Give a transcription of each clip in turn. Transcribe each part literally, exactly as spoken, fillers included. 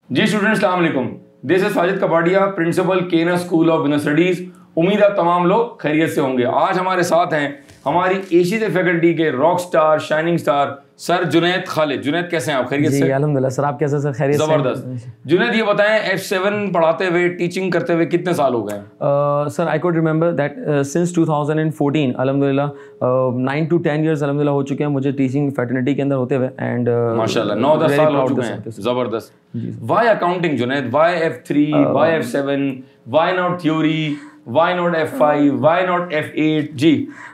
जी students, अस्सलाम वालेकुम। This is Sajid Kapadia, principal केना स्कूल ऑफ बिजनेस स्टडीज। उम्मीद है तमाम लोग खैरियत से होंगे। आज हमारे साथ हैं हमारी एसी से फैकल्टी के rock star, shining star sir Junaid Khalid. Junaid, कैसे हैं आप? खैरियत से? अल्हम्दुलिल्लाह सर, आप कैसे सर? खैरियत से? जबरदस्त। जुनैद, ये बताएं, एफ सेवन पढ़ाते हुए, टीचिंग करते हुए कितने साल हो गए? Sir I could remember that since two thousand fourteen अल्हम्दुलिल्लाह नाइन टू टेन इयर्स अल्हम्दुलिल्लाह हो चुके हैं मुझे टीचिंग फैटर्निटी के अंदर होते हुए। एंड माशाल्लाह नौ दस साल हो चुके हैं। जबरदस्त। Why accounting Junaid? Why F three? Why F seven? Why not theory? Why not F five? Why not F eight? जी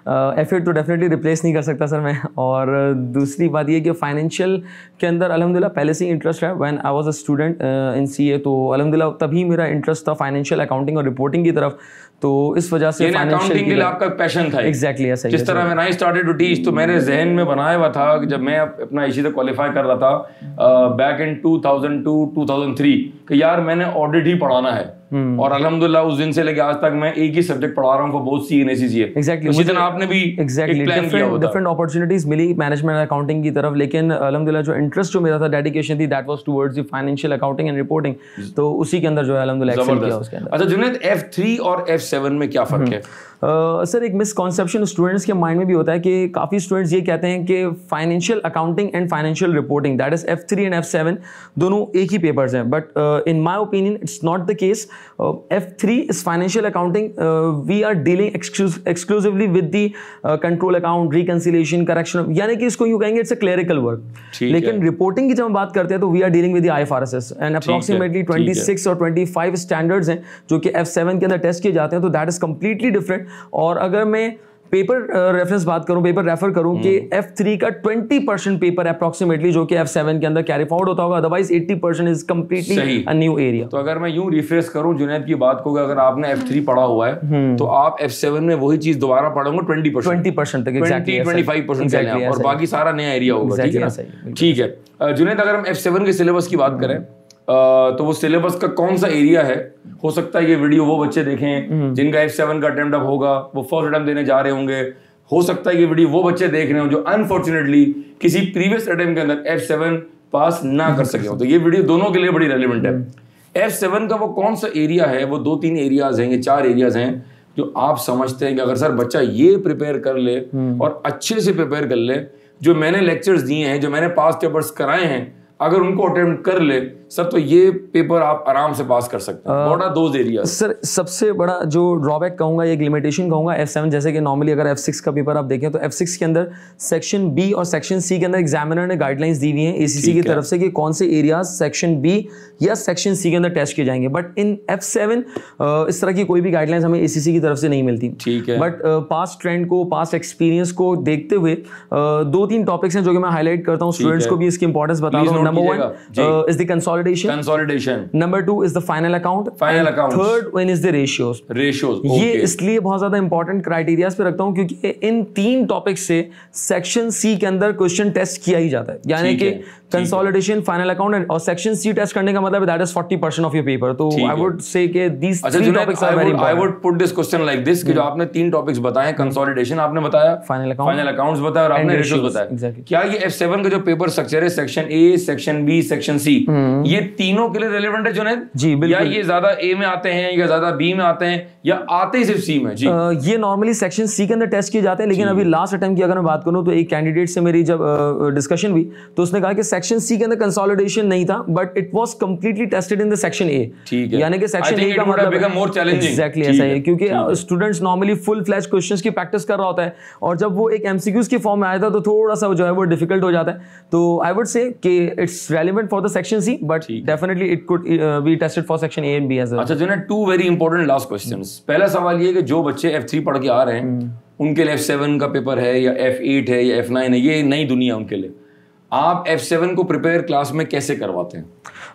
एफ एट तो डेफिनेटली रिप्लेस नहीं कर सकता सर मैं। और दूसरी बात ये कि फाइनेंशियल के अंदर अल्हम्दुलिल्लाह पहले से ही इंटरेस्ट है। When I was a student in CA, तो अल्हम्दुलिल्लाह तभी मेरा इंटरेस्ट था फाइनेंशियल अकाउंटिंग और रिपोर्टिंग की तरफ। तो इस वजह से अकाउंटिंग के लिए आपका पैशन था? एग्जैक्टली ऐसा ही। जिस तरह मैं आई स्टार्टेड टू टीच, तो मेरे जहन में बनाया हुआ था कि जब मैं अपना इसी से क्वालिफाई कर रहा था back in two thousand two two thousand three कि यार मैंने ऑडिट ही पढ़ाना है। और अल्हम्दुलिल्लाह उस दिन से लेके आज तक मैं एक ही सब्जेक्ट पढ़ा रहा हूँ for both C and ACCA. Exactly उसी दिन आपने भी एग्जैक्टली डिफरेंट अपॉर्चुनिटीज मिली मैनेजमेंट अकाउंटिंग की तरफ, लेकिन अल्हम्दुलिल्लाह जो इंटरेस्ट जो मेरा था, डेडिकेशन थी, that was towards the financial accounting and reporting. तो उसी के अंदर जो है अल्हम्दुलिल्लाह एक्सेल किया उसके अंदर। अच्छा जुनैद, एफ थ्री और एफ सेवन में क्या फर्क है? सर uh, एक मिसकॉन्सेप्शन स्टूडेंट्स के माइंड में भी होता है कि काफ़ी स्टूडेंट्स ये कहते हैं कि financial accounting and financial reporting that is F three and F seven दोनों एक ही पेपर्स हैं। But in my opinion it's not the case. F three is financial accounting, we are dealing exclusively with the control account, reconciliation, correction, यानी कि इसको यूँ कहेंगे it's a clerical work. लेकिन रिपोर्टिंग की जब हम बात करते हैं तो we are dealing with the I F R S S and approximately twenty six और ट्वेंटी फाइव स्टैंडर्ड्स हैं जो कि एफ सेवन के अंदर टेस्ट किए जाते हैं। तो दैट इज कंप्लीटली डिफरेंट। और अगर मैं पेपर रेफरेंस बात करूं, पेपर रेफर करूं कि एफ थ्री का ट्वेंटी परसेंट पेपर अप्रॉक्सीमेटली जो कि एफ सेवन के अंदर कैरी फॉरवर्ड होता होगा, otherwise eighty percent is completely a new area. तो अगर मैं यूं रिफ्रेश करूं जुनैद की बात को, अगर आपने एफ थ्री पढ़ा हुआ है तो आप एफ सेवन में वही चीज दोबारा पढ़ोगे ट्वेंटी परसेंट ट्वेंटी परसेंट तक, एग्जैक्टली ट्वेंटी फाइव परसेंट, और बाकी सारा नया एरिया होगा। ठीक है, ठीक है जुनैद, अगर हम एफ सेवन के सिलेबस की बात करें Uh, तो वो सिलेबस का कौन सा एरिया है? हो सकता है ये वीडियो वो बच्चे देखें जिनका एफ सेवन का अटेम्प्ट अब होगा, वो फर्स्ट अटेम्प्ट देने जा रहे होंगे। हो सकता है ये वीडियो वो बच्चे देख रहे हो जो अनफॉर्चुनेटली किसी प्रीवियस अटेम्प्ट के अंदर एफ सेवन पास ना कर सके हो। तो ये वीडियो दोनों के लिए बड़ी रेलिवेंट है। एफ सेवन का वो कौन सा एरिया है? वो दो तीन एरियाज हैं, ये चार एरियाज हैं जो आप समझते हैं कि अगर सर बच्चा ये प्रिपेयर कर ले और अच्छे से प्रिपेयर कर ले, जो मैंने लेक्चर्स दिए हैं, जो मैंने पास पेपर्स कराए हैं, अगर उनको अटेम्प्ट कर ले सर, तो ये पेपर आप आराम से पास कर सकते हैं। What are those areas? Sir सबसे बड़ा जो ड्रॉबैक कहूंगा, एक लिमिटेशन कहूंगा एफ सेवन, जैसे कि नॉर्मली अगर एफ सिक्स का पेपर आप देखें तो एफ सिक्स के अंदर सेक्शन बी और सेक्शन सी के अंदर एग्जामिनर ने गाइडलाइंस दी हुई हैं एसीसी की तरफ से कि कौन से एरियाज सेक्शन बी या सेक्शन सी के अंदर टेस्ट किए जाएंगे। बट इन एफ सेवन इस तरह की कोई भी गाइडलाइंस हमें एसीसी की तरफ से नहीं मिलती। ठीक है, बट पास्ट ट्रेंड को, पास्ट एक्सपीरियंस को देखते हुए दो तीन टॉपिक्स हैं जो कि मैं हाईलाइट करता हूँ, स्टूडेंट्स को भी इसकी इंपॉर्टेंस बता रहा हूँ। Number one is the consolidation, consolidation. Number two is the final account. Final account. Third one is the ratios. Ratios. ये इसलिए बहुत ज्यादा इंपॉर्टेंट क्राइटेरियाज पे रखता हूँ क्योंकि इन तीन टॉपिक्स से सेक्शन सी के अंदर क्वेश्चन टेस्ट किया ही जाता है। यानी कि कंसोलिडेशन, फाइनल अकाउंट और सेक्शन सी टेस्ट करने का मतलब that is forty percent of your paper. तो आई वुड से कि these three topics are very important. I would put this question like this कि जो आपने तीन टॉपिक्स बताए, कंसोलिडेशन आपने बताया, फाइनल अकाउंट फाइनल अकाउंट्स बताया और आपने रेशियोज बताया। क्या ये एफ सेवन का जो पेपर स्ट्रक्चर है, section A, section B, section C, ये तीनों के लिए रेलेवेंट है जुनैद? जी बिल्कुल। या ये ज्यादा ए में आते हैं या ज्यादा बी में आते हैं या आते ही सिर्फ सी में? जी uh, ये नॉर्मली सेक्शन सी के अंदर टेस्ट किए जाते हैं, लेकिन अभी लास्ट अटेम्प्ट की अगर मैं बात करूं तो एक कैंडिडेट से मेरी जब डिस्कशन uh, हुई तो उसने कहा कि सेक्शन सी के अंदर कंसोलिडेशन नहीं था, but it was completely tested in the section A. ठीक है, यानी कि सेक्शन ए का मतलब बिकम मोर चैलेंजिंग। एग्जैक्टली ऐसा है, क्योंकि students normally full flash questions की प्रैक्टिस कर रहा होता है और जब वो एक एमसीक्यूज की फॉर्म में आया था तो थोड़ा सा जो है वो डिफिकल्ट हो जाता है। तो आई वुड से कि it's relevant for the section C, but definitely it could be tested for section A and B as well. अच्छा Junaid, two very important last questions. पहला सवाल ये कि जो बच्चे एफ थ्री पढ़ के आ रहे हैं उनके लिए एफ सेवन का पेपर है या एफ एट है या एफ नाइन है, ये नई दुनिया उनके लिए, आप एफ सेवन को प्रिपेयर क्लास में कैसे करवाते हैं?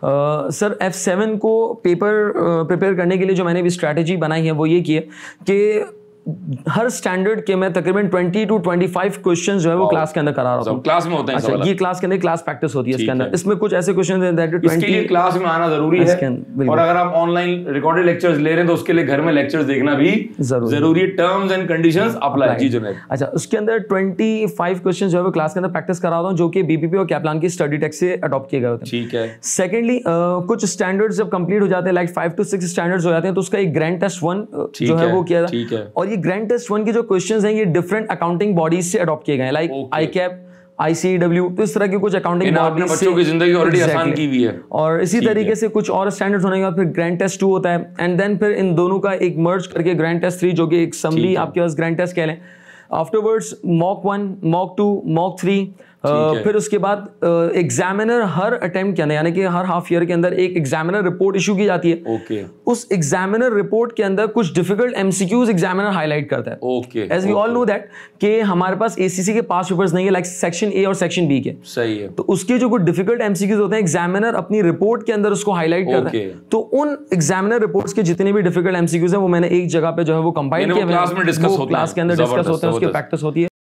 सर एफ सेवन को पेपर प्रिपेयर करने के लिए जो मैंने भी स्ट्रैटेजी बनाई है वो ये की है कि हर स्टैंडर्ड के मैं तकरीबन twenty to twenty five question जो है वो क्लास के अंदर करा रहा हूँ। क्लास में होते हैं? अच्छा, ये क्लास के अंदर क्लास प्रैक्टिस होती है इसके अंदर। इसमें कुछ ऐसे क्वेश्चन हैं दैट इसके लिए क्लास में आना जरूरी है, और अगर आप ऑनलाइन रिकॉर्डेड लेक्चर्स ले रहे हैं तो उसके लिए घर में लेक्चर्स देखना भी जरूरी है। Terms and conditions apply. जी जुनैद। अच्छा, उसके अंदर ट्वेंटी फाइव क्वेश्चन जो है वो क्लास के अंदर प्रैक्टिस करा रहा हूँ, जो कि बीपीपी और कैपलान की स्टडी टेक्स्ट से अडॉप्ट किए गए होते हैं। ठीक है। सेकेंडली कुछ स्टैंडर्ड्स जब कंप्लीट हो जाते हैं, like five to six standards हो जाते हैं, तो उसका एक ग्रैंड टेस्ट वन जो है वो किया जाता है। और ये ग्रैंड टेस्ट वन के जो क्वेश्चंस हैं ये डिफरेंट अकाउंटिंग बॉडीज से अडॉप्ट किए गए हैं, like ICAP, I C W, तो इस तरह की कुछ अकाउंटिंग बॉडीज से बच्चों की जिंदगी ऑलरेडी आसान की हुई है। और इसी तरीके से कुछ और स्टैंडर्ड्स होने के बाद फिर ग्रैंड टेस्ट टू होता है, एंड देन फिर इन दोनों का एक मर्ज करके ग्रैंड टेस्ट थ्री, जो कि एक समरी आपके पास ग्रैंड टेस्ट कह लें। Afterwards mock one, mock two, mock three, Uh, फिर उसके बाद एग्जामिनर uh, हर अटेम्प्ट के अंदर, यानी कि हर हाफ ईयर के अंदर एक एग्जामिनर रिपोर्ट इशू की जाती है। okay. उस एग्जामिनर रिपोर्ट के अंदर कुछ डिफिकल्ट एमसीक्यूज एग्जामिनर हाईलाइट करता है। okay. As we all know that कि हमारे पास एसीसी के पास पेपर्स नहीं है, लाइक सेक्शन ए और सेक्शन बी के। सही है। तो उसके जो कुछ डिफिकल्ट एमसीक्यूज होते हैं एग्जामिनर अपनी रिपोर्ट के अंदर उसको हाईलाइट करता है। तो उन एग्जामिनर रिपोर्ट्स के जितने भी डिफिकल्ट एमसीक्यूज हैं वो मैंने एक जगह पे जो है वो कंपाइल किया, क्लास में डिस्कस होते हैं, क्लास के अंदर डिस्कस होते हैं, उसकी प्रैक्टिस होती है।